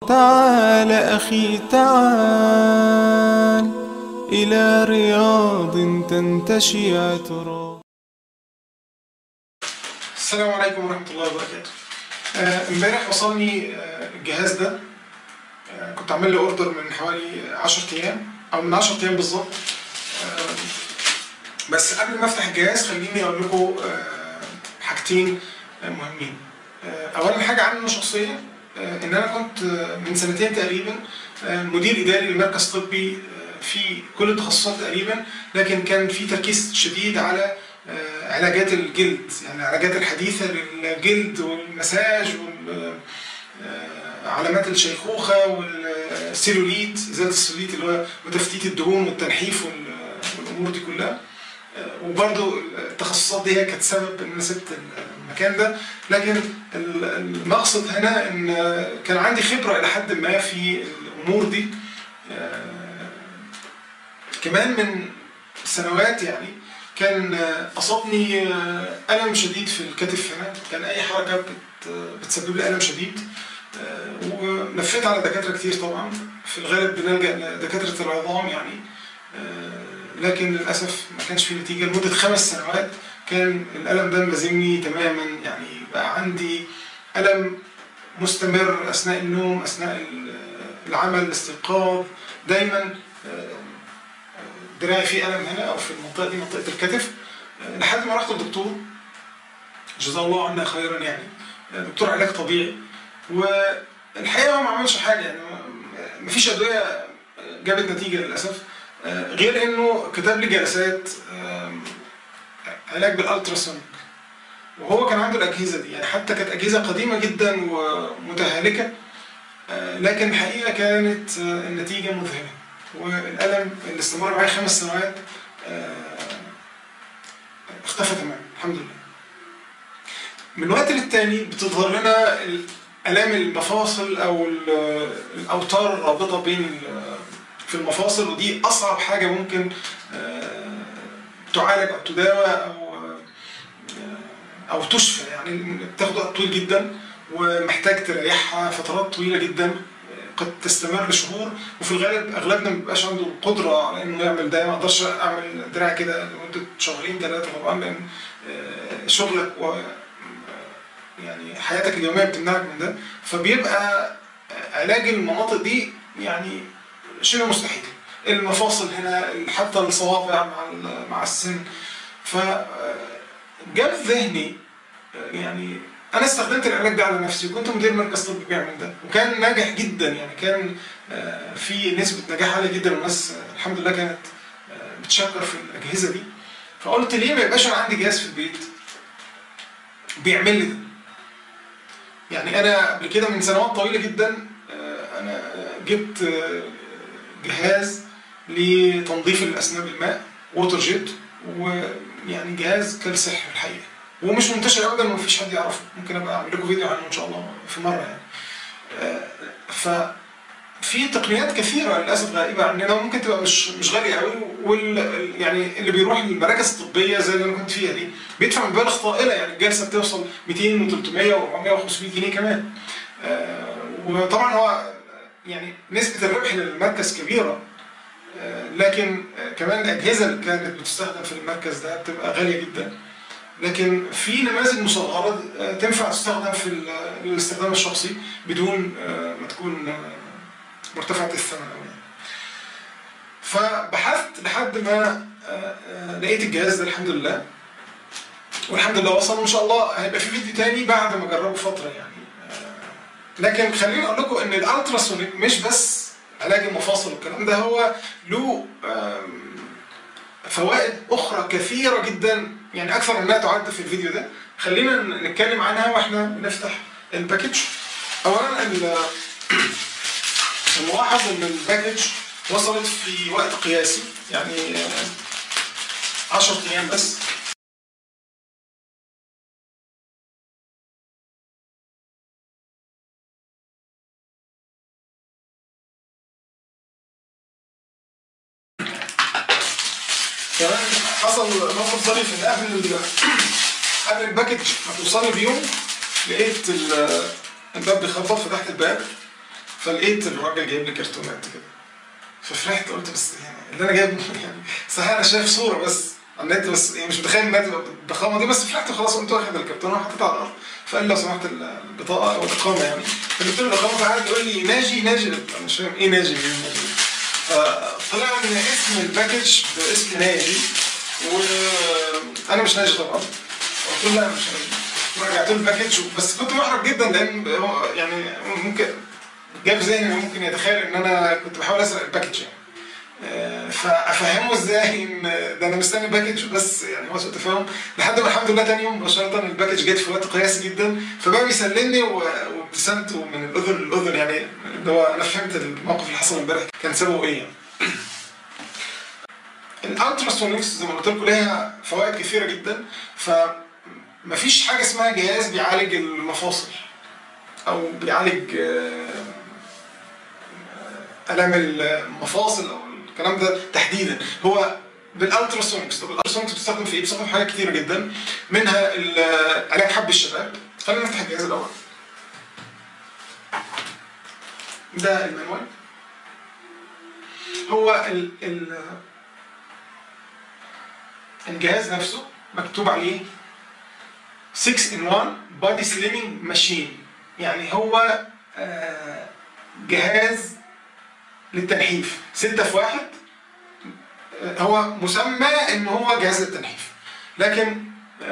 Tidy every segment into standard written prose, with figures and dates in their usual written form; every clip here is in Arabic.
تعال أخي تعال إلى رياض تنتشي عطرا. السلام عليكم ورحمة الله وبركاته. امبارح وصلني الجهاز ده. كنت عامل له اوردر من حوالي 10 ايام او من 10 ايام بالظبط. بس قبل ما افتح الجهاز خليني اقول لكم حاجتين مهمين. اولا حاجة عني انا شخصيا، ان انا كنت من سنتين تقريبا مدير اداري لمركز طبي في كل التخصصات تقريبا، لكن كان في تركيز شديد على علاجات الجلد، يعني العلاجات الحديثة للجلد والمساج وعلامات الشيخوخة والسيلوليت، إزالة السيلوليت اللي هو وتفتيت الدهون والتنحيف والأمور دي كلها. وبرضو التخصصات دي هي كانت سبب إن أنا سبت المكان ده، لكن المقصد هنا إن كان عندي خبرة إلى حد ما في الأمور دي. كمان من سنوات يعني كان أصابني ألم شديد في الكتف هنا، كان أي حركة بتسبب لي ألم شديد، ولفيت على دكاترة كتير طبعا، في الغالب بنلجأ لدكاترة العظام يعني، لكن للأسف ما كانش في نتيجة. لمدة 5 سنوات كان الألم ده ملازمني تماما، يعني بقى عندي ألم مستمر أثناء النوم، أثناء العمل، الاستيقاظ، دايما دراعي فيه ألم هنا أو في المنطقة دي، منطقة الكتف، لحد ما رحت للدكتور جزاه الله عنا خيرا، يعني دكتور علاج طبيعي، والحقيقة هو ما عملش حاجة، يعني مفيش أدوية جابت نتيجة للأسف، غير إنه كتب لي جلسات علاج بالألتراسونيك، وهو كان عنده الأجهزة دي، يعني حتى كانت أجهزة قديمة جدا ومتهالكة، لكن الحقيقة كانت النتيجة مذهلة، والألم اللي استمر معايا 5 سنوات اختفى تماما الحمد لله. من وقت للتاني بتظهر لنا آلام المفاصل أو الأوتار الرابطة بين في المفاصل، ودي أصعب حاجة ممكن تعالج أو تداوى أو تشفى، يعني بتاخد وقت طويل جدا ومحتاج تريحها فترات طويلة جدا قد تستمر لشهور، وفي الغالب اغلبنا ما بيبقاش عنده القدره على انه يعمل ده. ما اقدرش اعمل دراع كده لمده 2 3 طبعا، لان شغلك يعني حياتك اليوميه بتمنعك من ده، فبيبقى علاج المناطق دي يعني شبه مستحيل. المفاصل هنا، حتى الصوابع مع السن. فجاء في ذهني، يعني أنا استخدمت العلاج ده على نفسي، وكنت مدير مركز طبي بيعمل ده، وكان ناجح جدا، يعني كان في نسبة نجاح عالية جدا، والناس الحمد لله كانت بتشكر في الأجهزة دي. فقلت ليه ما يبقاش أنا عندي جهاز في البيت بيعمل لي ده؟ يعني أنا قبل كده من سنوات طويلة جدا أنا جبت جهاز لتنظيف الأسنان بالماء، ووتر جيت، ويعني جهاز كالسحر الحقيقة، ومش منتشر ابدا ومفيش حد يعرفه. ممكن ابقى اعمل لكم فيديو عنه ان شاء الله في مره يعني. ففي تقنيات كثيره للاسف غائبه عننا، وممكن تبقى مش غاليه قوي، يعني اللي بيروح للمراكز الطبيه زي اللي انا كنت فيها دي بيدفع مبالغ طائله، يعني الجلسه بتوصل 200 و300 و400 و500 جنيه كمان. وطبعا هو يعني نسبه الربح للمركز كبيره، لكن كمان الاجهزه اللي كانت بتستخدم في المركز ده بتبقى غاليه جدا. لكن في نماذج مصغرة تنفع تستخدم في الاستخدام الشخصي بدون ما تكون مرتفعة الثمن أوي يعني. فبحثت لحد ما لقيت الجهاز ده الحمد لله، والحمد لله وصل، وإن شاء الله هيبقى في فيديو تاني بعد ما أجربه فترة يعني. لكن خليني أقول لكم إن الألتراسونيك مش بس علاج المفاصل والكلام ده، هو له فوائد أخرى كثيرة جدا، يعني أكثر منها تعد في الفيديو ده. خلينا نتكلم عنها وإحنا بنفتح الباكج. أولا الملاحظ إن الباكج وصلت في وقت قياسي، يعني 10 أيام بس. كمان حصل موقف ظريف، ان قبل الباكج ما توصلني بيوم لقيت الباب بيخبط، فتحت الباب فلقيت الراجل جايب لي كرتونات كده، ففرحت قلت بس يعني اللي انا جايبه يعني صحيح انا شايف صوره بس على النت، بس يعني مش متخيل انها تبقى بالضخامه دي، بس فرحت خلاص قمت واخد الكرتونه وحطيتها على الارض. فقال لو سمحت البطاقه او الاقامه يعني، فجبت له الاقامه، فقعد يقول لي ناجي ناجي، انا مش فاهم ايه ناجي. فطلع ان اسم الباكج باسم ناجي، وانا مش ناجي طبعا. قلت له لا مش ناجي، رجعت له الباكج، بس كنت محرج جدا لان هو يعني ممكن جاب ذهني ممكن يتخيل ان انا كنت بحاول اسرق الباكج يعني. فافهمه ازاي ان ده انا مستني باكج، بس يعني هو سوء تفاهم، لحد ما الحمد لله تاني يوم مباشره الباكج جت في وقت قياسي جدا، فبقى بيسلمني وابتسمت من الاذن للاذن، يعني اللي هو انا فهمت الموقف اللي حصل امبارح كان سببه ايه يعني. الالتراسونيكس زي ما قلت لكم ليها فوائد كثيره جدا، فمفيش حاجه اسمها جهاز بيعالج المفاصل او بيعالج الام المفاصل او الكلام ده تحديدا. هو بالالتراسونيكس. طب الالتراسونيكس بتستخدم في ايه؟ بتستخدم في حاجات كتيره جدا، منها علاج حب الشباب. خلينا نفتح الجهاز الاول. ده المانوال. هو الجهاز نفسه مكتوب عليه 6-in-1 body slimming machine، يعني هو جهاز للتنحيف 6 في 1. هو مسمى ان هو جهاز للتنحيف، لكن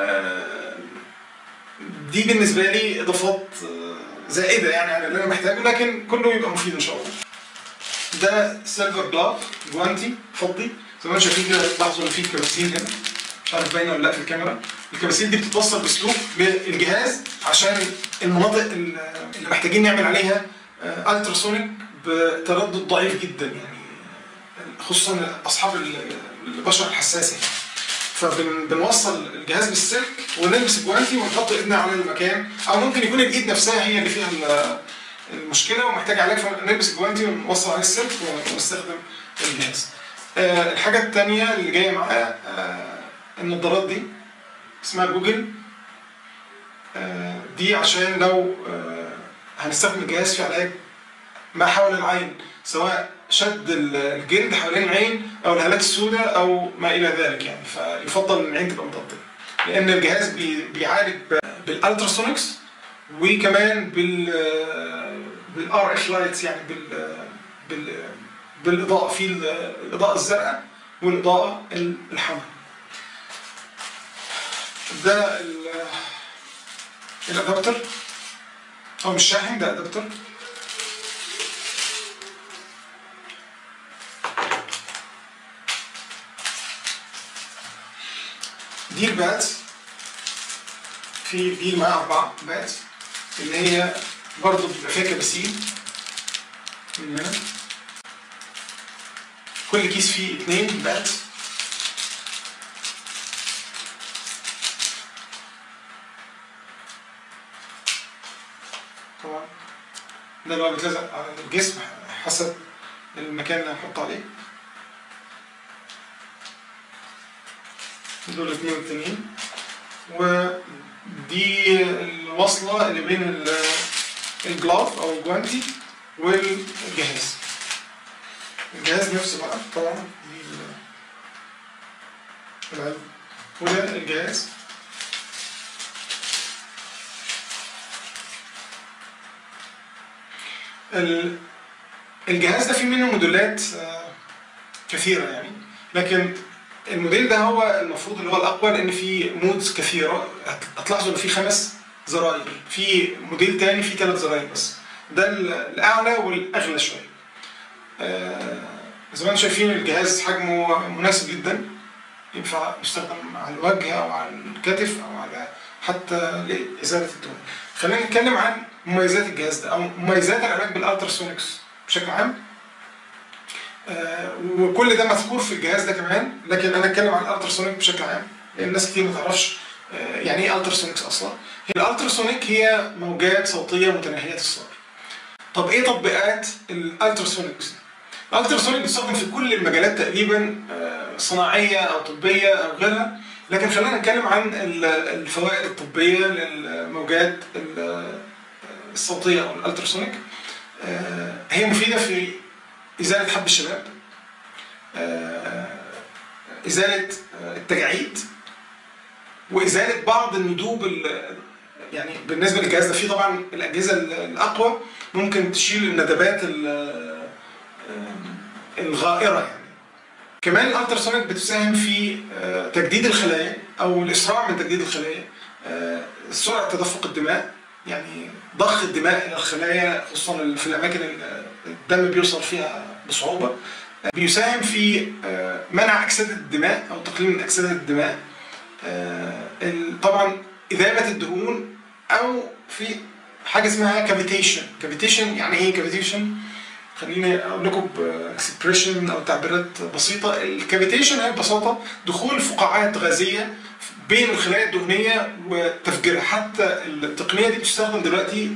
دي بالنسبه لي اضافات زائده يعني على اللي انا محتاجه، لكن كله يبقى مفيد ان شاء الله. ده سيلفر جلاف جوانتي فضي، زي ما انتم شايفين كده. تلاحظوا ان في كباسين هنا، مش عارف باينه ولا لا في الكاميرا. الكباسين دي بتتوصل بسلوك بالجهاز عشان المناطق اللي محتاجين نعمل عليها التراسونيك بتردد ضعيف جدا، يعني خصوصا اصحاب البشره الحساسه. فبنوصل الجهاز بالسلك ونلبس الجوانتي ونحط ايدنا على المكان، او ممكن يكون الايد نفسها هي اللي فيها المشكله ومحتاج علاج، فنلبس الجوانتي ونوصل عليه السلك ونستخدم الجهاز. الحاجه الثانيه اللي جايه معاه النظارات دي اسمها جوجل. دي عشان لو هنستخدم الجهاز في علاج ما حول العين، سواء شد الجلد حوالين العين او الهالات السوداء او ما الى ذلك يعني، فيفضل ان العين تبقى متغطيه، لان الجهاز بيعالج بالالتراسونيكس وكمان بالار اف لايتس، يعني بالاضاءه، في الاضاءه الزرقاء والاضاءه الحمراء. ده الادابتر، او مش شاحن، ده ادابتر. دي البات، في دي معاها 4 بات اللي هي برضه بيبقى فيها كباسين من هنا. كل كيس فيه 2 بات. طبعا ده اللي هو بيتلزق على الجسم حسب المكان اللي هنحط عليه. دول 2 التانيين. ودي الوصلة اللي بين الجلاف أو الجوانتي والجهاز. الجهاز نفسه بقى طبعا دي العلبة، وده الجهاز. الجهاز ده فيه منه موديلات كثيرة يعني، لكن الموديل ده هو المفروض اللي هو الاقوى، لان في مودز كثيره. هتلاحظوا ان في 5 زراير، في موديل تاني فيه 3 زراير بس. ده الاعلى والاغلى شويه. زي ما انتم شايفين الجهاز حجمه مناسب جدا، ينفع يستخدم على الوجه او على الكتف او على حتى لازاله الدهون. خلينا نتكلم عن مميزات الجهاز ده او مميزات العلاج بالالتراسونيكس بشكل عام. وكل ده مذكور في الجهاز ده كمان، لكن انا اتكلم عن الالتراسونيك بشكل عام لان الناس كتير ما تعرفش يعني ايه التراسونيكس اصلا. الالتراسونيك هي موجات صوتيه متناهيه الصور. طب ايه تطبيقات الالتراسونيكس؟ الالتراسونيك بيستخدم في كل المجالات تقريبا، صناعيه او طبيه او غيرها، لكن خلينا نتكلم عن الفوائد الطبيه للموجات الصوتيه او الالتراسونيك. هي مفيدة في إزالة حب الشباب، إزالة التجاعيد، وإزالة بعض الندوب. يعني بالنسبة للجهاز ده، في طبعا الأجهزة الأقوى ممكن تشيل الندبات الغائرة يعني. كمان الالتراسونيك بتساهم في تجديد الخلايا او الاسراع من تجديد الخلايا، سرعه تدفق الدماء، يعني ضخ الدماء الى الخلايا خصوصا في الاماكن الدم بيوصل فيها بصعوبه. بيساهم في منع اكسده الدماء او تقليل من اكسده الدماء، طبعا اذابه الدهون، او في حاجه اسمها كافيتيشن. كافيتيشن يعني ايه كافيتيشن؟ خليني اقول لكم باكسبريشن او تعبيرات بسيطه. الكافيتيشن هي ببساطه دخول فقاعات غازيه بين الخلايا الدهنيه وتفجيرها. حتى التقنيه دي بتستخدم دلوقتي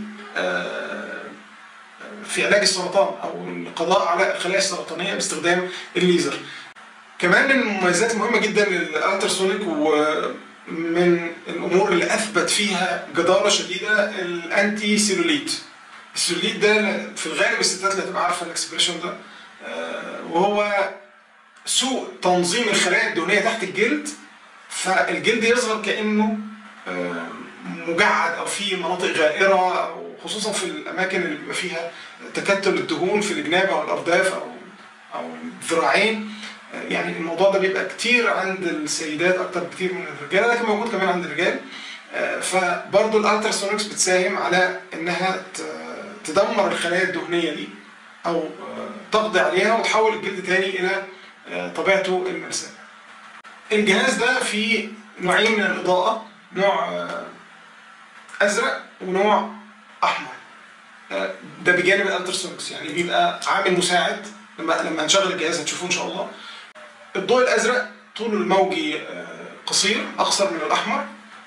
في علاج السرطان او القضاء على الخلايا السرطانيه باستخدام الليزر. كمان من المميزات المهمه جدا للالتراسونيك ومن الامور اللي اثبت فيها جداره شديده الانتي سيلوليت. السيلوليت ده في الغالب الستات اللي هتبقى عارفه الاكسبريشن ده، وهو سوء تنظيم الخلايا الدهنيه تحت الجلد، فالجلد يظهر كانه مجعد او في مناطق غائره، او خصوصا في الاماكن اللي بيبقى فيها تكتل الدهون في الجناب او الارداف او الذراعين. يعني الموضوع ده بيبقى كتير عند السيدات اكتر بكتير من الرجاله، لكن موجود كمان عند الرجال. فبرضه الالتراسونكس بتساهم على انها تدمر الخلايا الدهنيه دي او تقضي عليها وتحول الجلد تاني الى طبيعته المرساه. الجهاز ده فيه نوعين من الاضاءه، نوع ازرق ونوع احمر. ده بجانب الالتراسونكس، يعني بيبقى عامل مساعد. لما هنشغل الجهاز هتشوفوه ان شاء الله. الضوء الازرق طوله الموجي قصير، اقصر من الاحمر،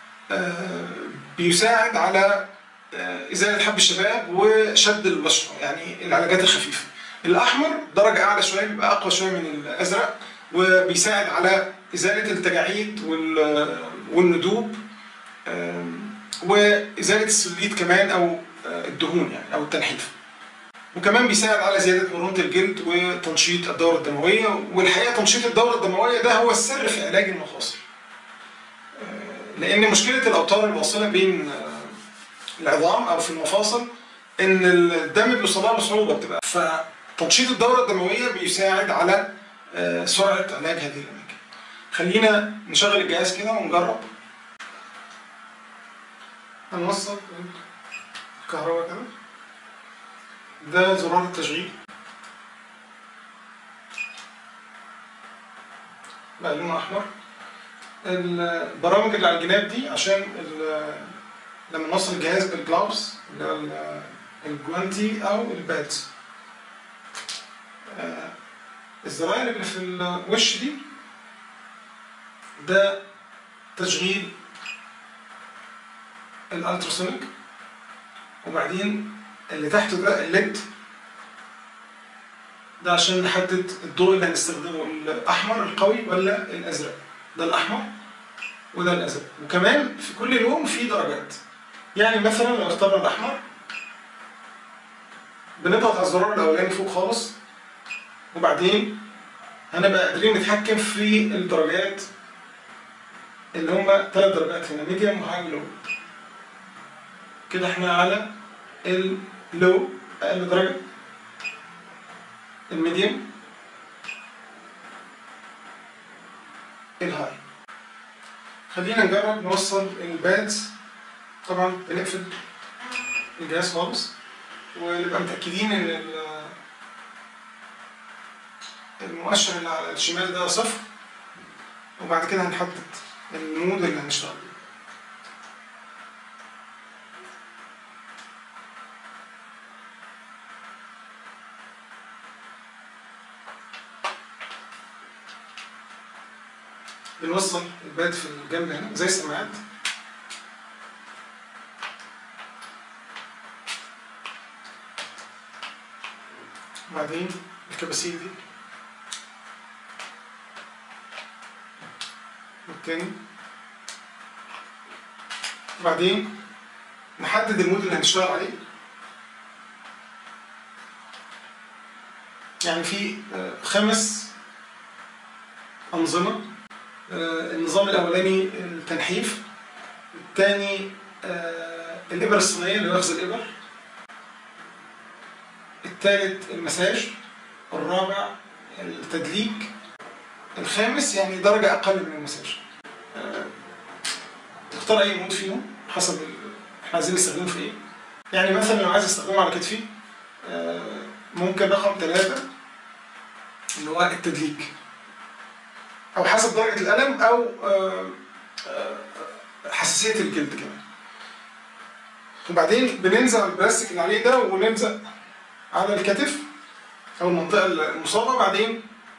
بيساعد على ازاله حب الشباب وشد البشره، يعني العلاجات الخفيفه. الاحمر درجه اعلى شويه، بيبقى اقوى شويه من الازرق، وبيساعد على ازاله التجاعيد والندوب، وازاله السلوليت كمان او الدهون يعني او التنحيف. وكمان بيساعد على زياده مرونه الجلد وتنشيط الدوره الدمويه. والحقيقه تنشيط الدوره الدمويه ده هو السر في علاج المفاصل، لان مشكله الاوتار الواصله بين العظام او في المفاصل ان الدم بيوصلها بصعوبه بتبقى، فتنشيط الدوره الدمويه بيساعد على سرعه علاج هذه الاماكن. خلينا نشغل الجهاز كده ونجرب. هنوصل الكهرباء كده، ده زرار التشغيل بقى لونه احمر. البرامج اللي على الجناب دي عشان لما نوصل الجهاز بالجلافز اللي هو الجوانتي او البادز. الزراير اللي في الوش دي ده تشغيل الالتراسونيك، وبعدين اللي تحته ده الليد، ده عشان نحدد الضوء اللي هنستخدمه، الاحمر القوي ولا الازرق. ده الاحمر وده الازرق. وكمان في كل لون في درجات، يعني مثلا لو اخترنا الاحمر بنضغط على الزرار الاولاني فوق خالص، وبعدين هنبقى قادرين نتحكم في الدرجات اللي هم 3 درجات هنا، ميديوم وهاي ولو. كده احنا على اللو اقل درجه، الميديوم، الهاي. خلينا نجرب نوصل البادز. طبعا بنقفل الجهاز خالص ونبقى متاكدين ان المؤشر اللي على الشمال ده 0، وبعد كده هنحدد المود اللي هنشتغل بيه. بنوصل الباد في الجنب هنا زي السماعات، وبعدين الكباسيل دي والتاني، وبعدين نحدد المود اللي هنشتغل عليه. يعني في 5 أنظمة. النظام الأولاني التنحيف، الثاني الإبر الصينية اللي واخذ الإبر، الثالث المساج، الرابع التدليك، الخامس يعني درجة أقل من المساج. تختار أي مود فيهم حسب احنا عايزين نستخدمه في إيه. يعني مثلا لو عايز استخدمه على كتفي ممكن رقم 3 اللي هو التدليك، أو حسب درجة الألم أو حساسية الجلد كمان. وبعدين بننزل على البلاستيك اللي عليه ده ونلزق على الكتف أو المنطقة المصابة، بعدين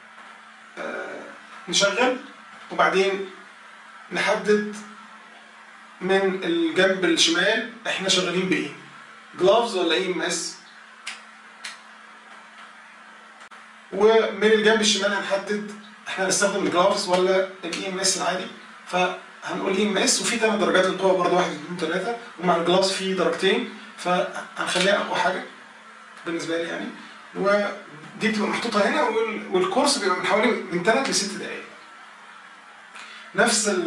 نشغل، وبعدين نحدد من الجنب الشمال احنا شغالين بايه، جلافز ولا EMS، ومن الجنب الشمال هنحدد احنا هنستخدم الجلافز ولا EMS العادي. فهنقول EMS، وفي 8 درجات للقوة برضه، 1 2 3، ومع الجلافز في درجتين، فهنخليها اقوى حاجة بالنسبة لي يعني. ودي بتبقى محطوطة هنا، والكورس بيبقى من حوالي من 3 ل 6 دقايق. نفس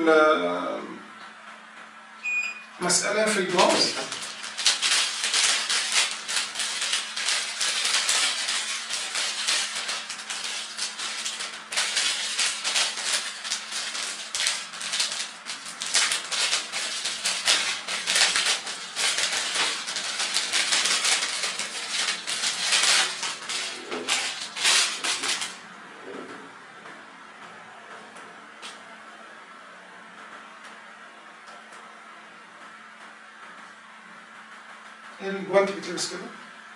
المسألة في الجلافز. الجوانتي بيتلبس كده،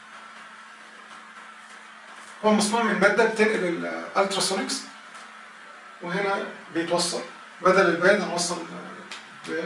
هو مصنوع من مادة بتنقل الالتراسونيكس، وهنا بيتوصل بدل الباد هنوصل كده.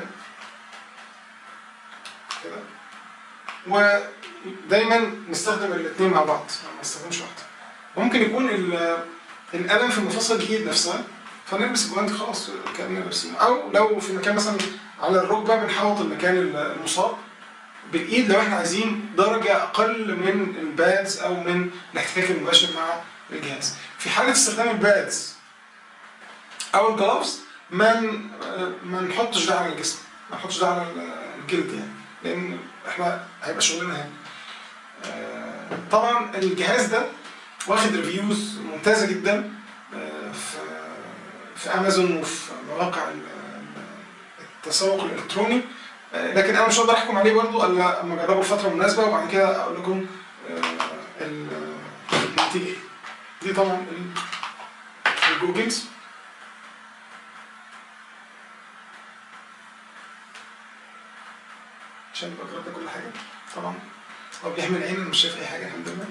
ودايما نستخدم الاثنين مع بعض، ما نستخدمش واحدة. وممكن يكون الألم في مفاصل الإيد نفسها، فنلبس الجوانتي خلاص كأننا لابسين. أو لو في مكان مثلا على الركبة بنحوط المكان المصاب بالايد لو احنا عايزين درجه اقل من البادز او من الاحتكاك المباشر مع الجهاز. في حاله استخدام البادز او الجلافز ما نحطش ده على الجسم، ما نحطش ده على الجلد يعني، لان احنا هيبقى شغلنا هنا. طبعا الجهاز ده واخد ريفيوز ممتازه جدا في امازون وفي مواقع التسوق الالكتروني، لكن انا مش هقدر احكم عليه برضه الا لما اجربه لفتره مناسبه، وبعد كده اقول لكم النتيجه ايه. دي طبعا الجوجلز، عشان يبقى جربت كل حاجه. طبعا هو بيحمي العين، انا مش شايف اي حاجه الحمد لله.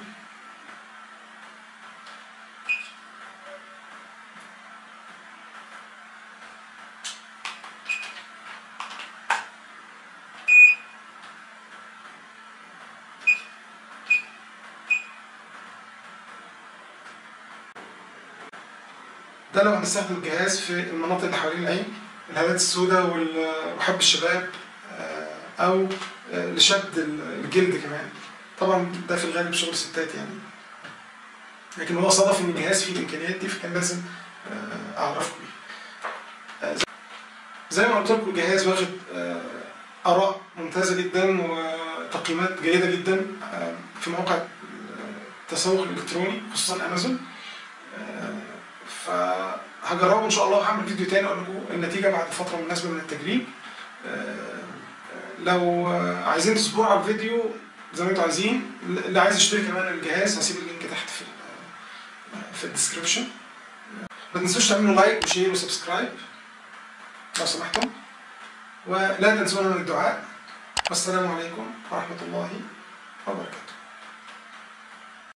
ده لو هنستخدم الجهاز في المناطق اللي حوالين العين، الهالات السوداء وحب الشباب، او لشد الجلد كمان. طبعا ده في الغالب شغل الستات يعني، لكن هو صادف ان الجهاز فيه الامكانيات دي، فكان لازم اعرفكم بيه. زي ما قلت لكم الجهاز واخد اراء ممتازه جدا وتقييمات جيده جدا في مواقع التسوق الالكتروني خصوصا امازون. فهجربه ان شاء الله، وهعمل فيديو تاني اقول لكم النتيجه بعد فتره مناسبه من التجريب. لو عايزين تصبروا على الفيديو زي ما انتم عايزين، اللي عايز يشتري كمان الجهاز هسيب اللينك تحت في الديسكربشن. ما تنسوش تعملوا لايك وشير وسبسكرايب لو سمحتم، ولا تنسونا من الدعاء. والسلام عليكم ورحمه الله وبركاته.